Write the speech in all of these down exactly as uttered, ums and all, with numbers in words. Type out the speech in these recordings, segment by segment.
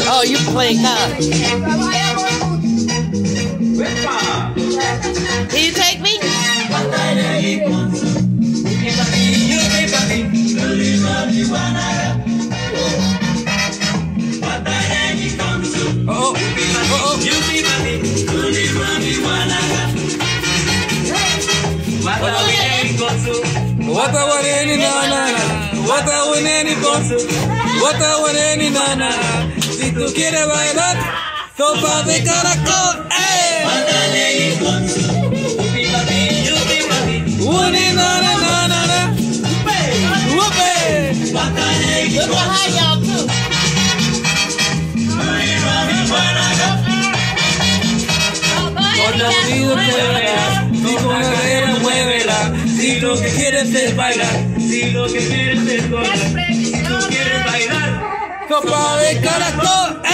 Oh, you play cards. Can you take me? Oh, oh, oh. Wata waneni nana, wata waneni bonsu, wata waneni nana. Si tú quieres bailar, sopa de caracol, eh. Wani nana nana nana, whoopee. We're gonna hire y'all too. Cuando unido te veas, si con la regla muévela. Si lo que quieres es bailar, si lo que quieres es bailar, si tú quieres bailar, sopa de caracol, eh.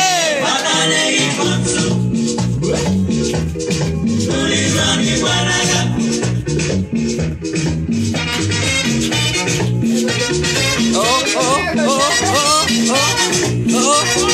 Oh, oh, oh, oh, oh, oh.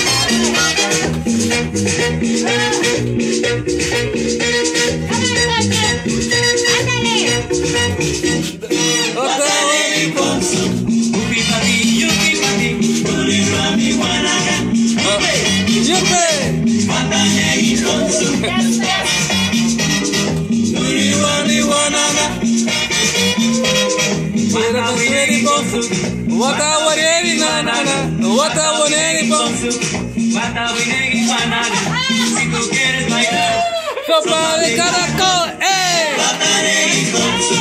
Wata waneni nana, wata waneni bonsu, wata waneni banana. Si tú quieres bailar, sopa de caracol, eh. Wata waneni bonsu,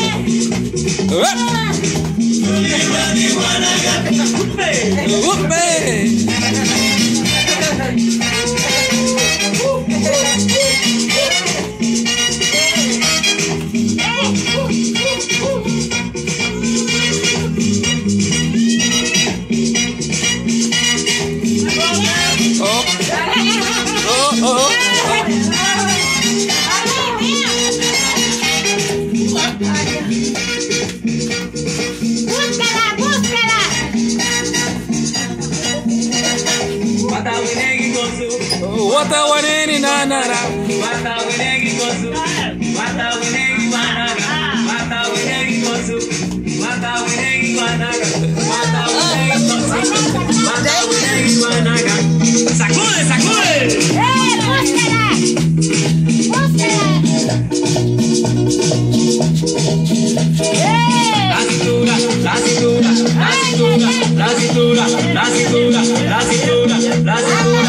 whoopee. Wata waneni nana, wata waneni gosu, wata waneni banana, wata waneni gosu, wata waneni banana, wata waneni gosu, wata waneni banana. Sacude, sacude. Eh, búsquela, búsquela. La cintura, la cintura, la cintura, la cintura, la cintura, la cintura, la cintura.